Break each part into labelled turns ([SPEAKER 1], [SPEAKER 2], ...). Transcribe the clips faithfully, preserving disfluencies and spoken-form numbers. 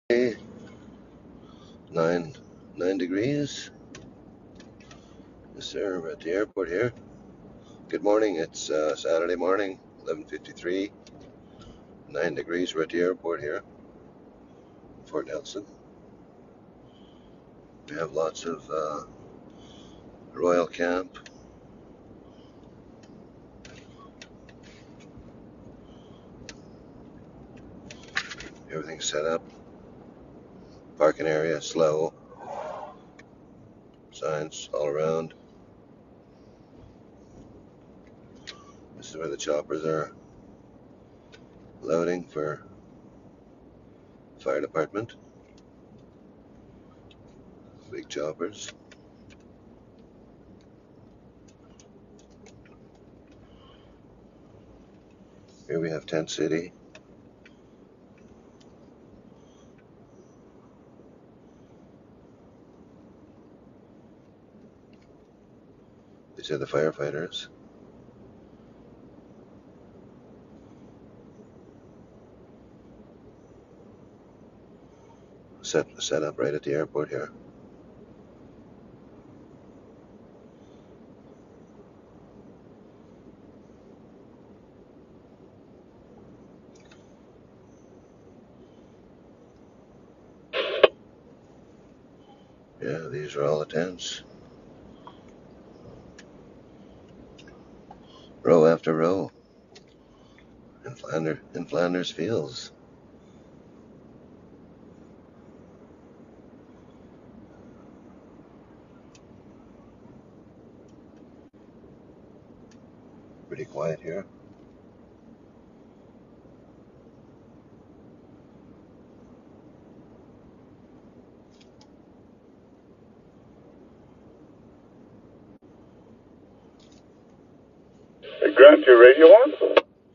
[SPEAKER 1] Nine, nine degrees. Yes, sir. We're at the airport here. Good morning. It's uh, Saturday morning, eleven fifty-three. Nine degrees. We're at the airport here, Fort Nelson. We have lots of uh, Royal Camp. Everything's set up. Parking area, slow. Signs all around. This is where the choppers are loading for fire department. Big choppers. Here we have Tent City. These are the firefighters. Set, set up right at the airport here. Yeah, these are all the tents. Row after row. In Flanders, in Flanders Fields. Pretty quiet here.
[SPEAKER 2] Hey, Grant, your radio on?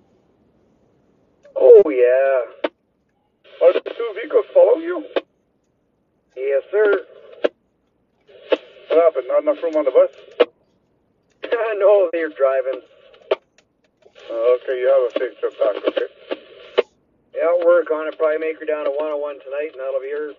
[SPEAKER 3] Oh, yeah.
[SPEAKER 2] Are the two vehicles following you?
[SPEAKER 3] Yes, sir.
[SPEAKER 2] What happened? Not enough room on the bus?
[SPEAKER 3] No, they're driving.
[SPEAKER 2] Uh, okay, you have a safe trip back, okay?
[SPEAKER 3] Yeah, I'll work on it. Probably make her down to one oh one tonight, and that'll be hers.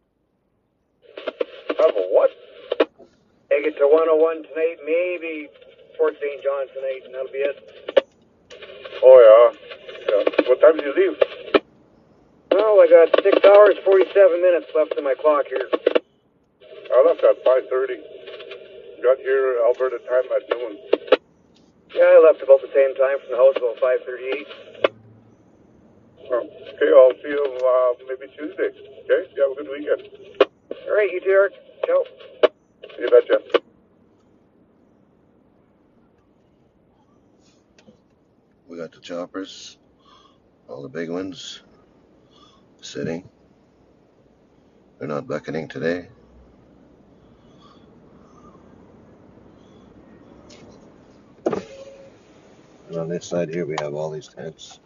[SPEAKER 2] Have a what?
[SPEAKER 3] Take it to one oh one tonight, maybe Fort Saint John tonight, and that'll be it.
[SPEAKER 2] Oh, yeah. Yeah. What time do you leave?
[SPEAKER 3] Well, I got six hours, forty-seven minutes left in my clock here.
[SPEAKER 2] I left at five thirty. Got here Alberta time at noon.
[SPEAKER 3] Yeah, I left about the same time from the house, about five thirty-eight.
[SPEAKER 2] Oh, okay, I'll see you uh, maybe Tuesday. Okay? You have a good weekend.
[SPEAKER 3] All right, you too, Eric. Ciao.
[SPEAKER 2] You betcha.
[SPEAKER 1] We got the choppers, all the big ones, sitting. They're not beckoning today. And on this side here, we have all these tents.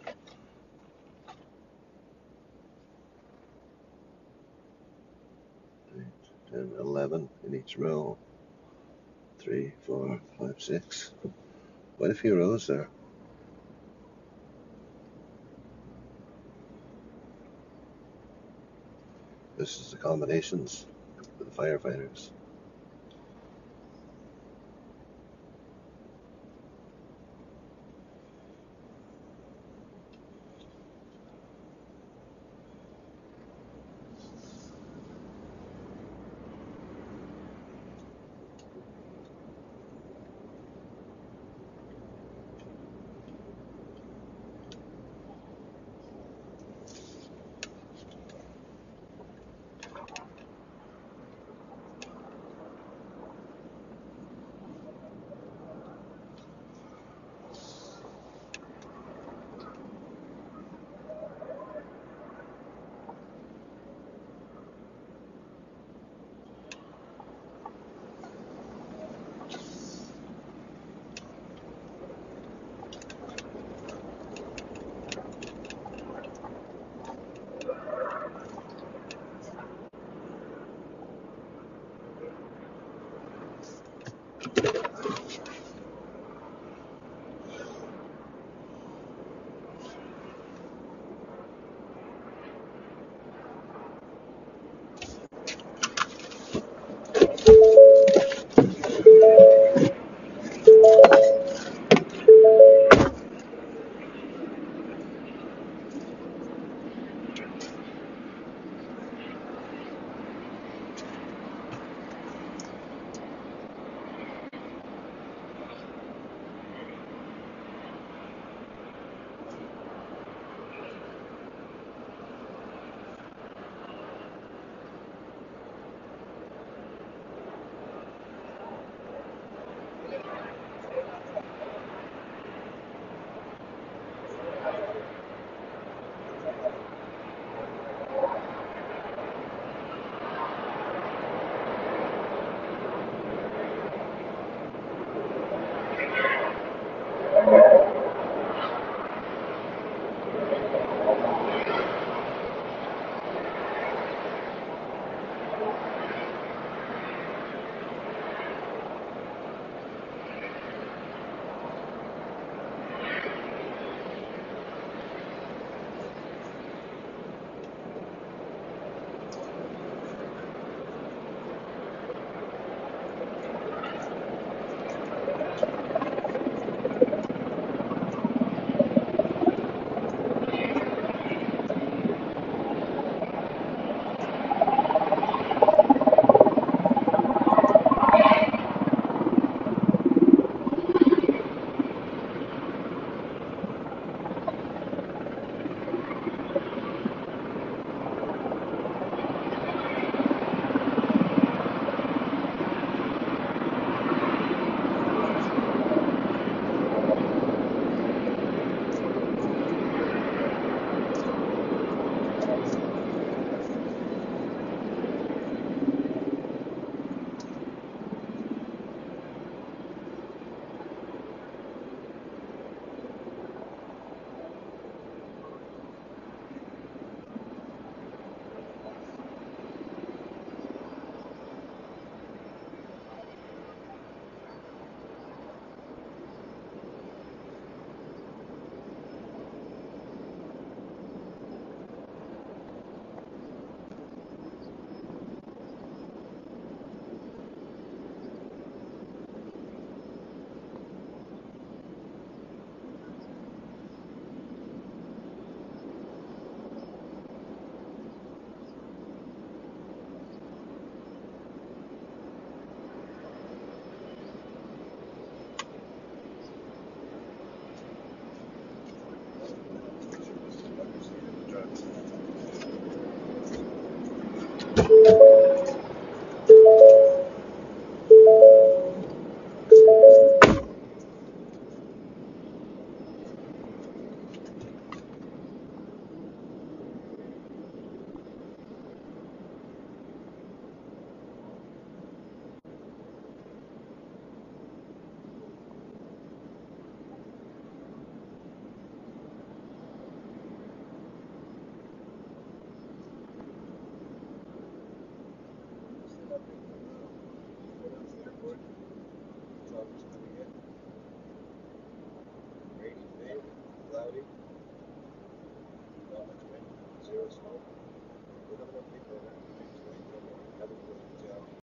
[SPEAKER 1] eight, ten, eleven in each row. Three, four, five, six. Quite a few rows there. This is the accommodations for the firefighters.